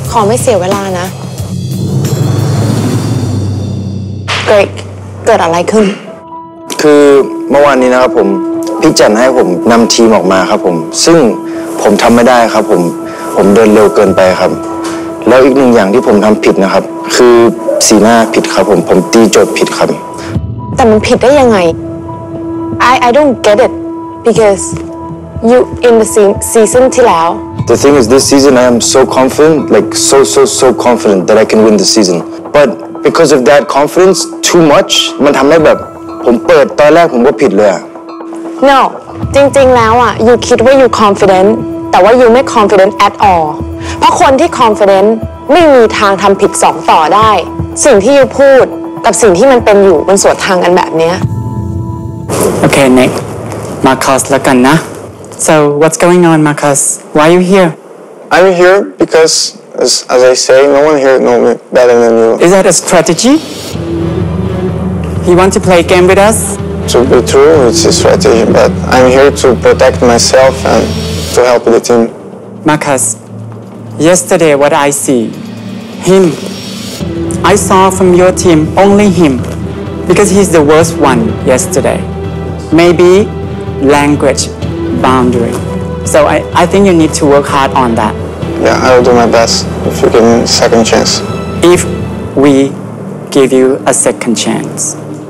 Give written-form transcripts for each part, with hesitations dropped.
ขอไม่เสียเวลานะเกรกเกิดอะไรขึ้นคือเมื่อวานนี้นะครับผมพี่จันให้ผมนำทีมออกมาครับผมซึ่งผมทำไม่ได้ครับผมเดินเร็วเกินไปครับแล้วอีกหนึ่งอย่างที่ผมทำผิดนะครับคือสีหน้าผิดครับผมตีโจทย์ผิดครับแต่มันผิดได้ยังไง I don't get it because you in the season ที่แล้ว The thing is this season I am so confident like so confident that I can win the season but because of that confidence too much มันทำให้แบบผมเปิดตอนแรกผมก็ผิดเลย No จริงๆแล้วอ่ะ you คิดว่า you confident แต่ว่า you ไม่ confident at all เพราะคนที่ confident ไม่มีทางทำผิด2ต่อได้สิ่งที่ you พูดกับสิ่งที่มันเป็นอยู่มันสวนทางกันแบบนี้ Okay Nick Marcus แล้วกันนะ So what's going on Marcus Why are you here I'm here because as I say no one here knows me better than you Is that a strategy You want to play a game with us To be true it's a strategy but I'm here to protect myself and to help the team Marcus Yesterday what I see Him I saw from your team only him because he's the worst one yesterday maybe language boundary so I think you need to work hard on that Yeah I will do my best if you give me a second chance If we give you a second chance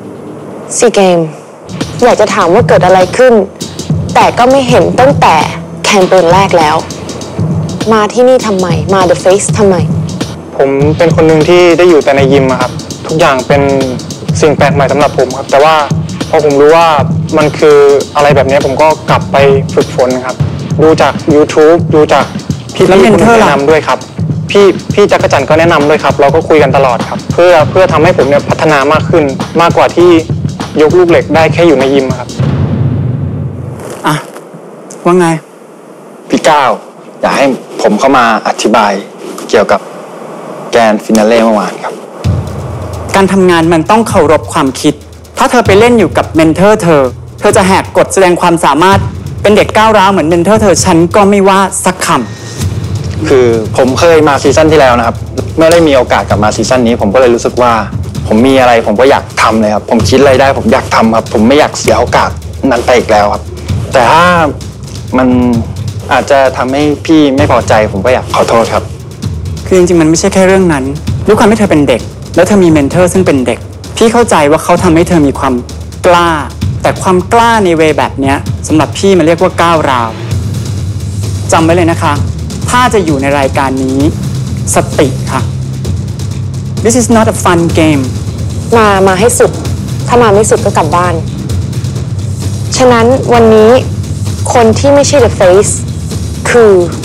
SEA Games อยากจะถามว่าเกิดอะไรขึ้นแต่ก็ไม่เห็นตั้งแต่แคมเปญแรกแล้วมาที่นี่ทำไมมา The Face ทำไมผมเป็นคนหนึ่งที่ได้อยู่แต่ในยิมครับทุกอย่างเป็นสิ่งแปลกใหม่สำหรับผมครับแต่ว่าพอผมรู้ว่ามันคืออะไรแบบนี้ผมก็กลับไปฝึกฝนครับดูจาก YouTube ดูจากพี่คนอื่นแนะนำด้วยครับพี่จักรจันทร์ก็แนะนำด้วยครับเราก็คุยกันตลอดครับเพื่อทำให้ผมเนี่ยพัฒนามากขึ้นมากกว่าที่ยกลูกเหล็กได้แค่อยู่ในยิมครับอ่ะว่าไงพี่ก้าวอยากให้ผมเข้ามาอธิบายเกี่ยวกับแกนฟินาเล่เมื่อวานครับการทำงานมันต้องเคารพความคิดถ้าเธอไปเล่นอยู่กับเมนเทอร์เธอจะแหกกฎแสดงความสามารถเป็นเด็กก้าวร้าวเหมือนเมนเทอร์เธอฉันก็ไม่ว่าสักคำคือผมเคยมาซีซั่นที่แล้วนะครับเมื่อได้มีโอกาสกลับมาซีซั่นนี้ผมก็เลยรู้สึกว่าผมมีอะไรผมก็อยากทำเลยครับผมคิดอะไรได้ผมอยากทำครับผมไม่อยากเสียโอกาสนั้นไปอีกแล้วครับแต่ถ้ามันอาจจะทำให้พี่ไม่พอใจผมก็อยากขอโทษครับคือจริงๆมันไม่ใช่แค่เรื่องนั้นด้วยความที่เธอเป็นเด็กแล้วเธอมีเมนเทอร์ซึ่งเป็นเด็กพี่เข้าใจว่าเขาทำให้เธอมีความกล้าแต่ความกล้าในเวแบบนี้สำหรับพี่มันเรียกว่าก้าวร้าวจำไว้เลยนะคะถ้าจะอยู่ในรายการนี้สติค่ะ This is not a fun game มาให้สุดถ้ามาไม่สุดก็กลับบ้านฉะนั้นวันนี้คนที่ไม่ใช่ The Face คือ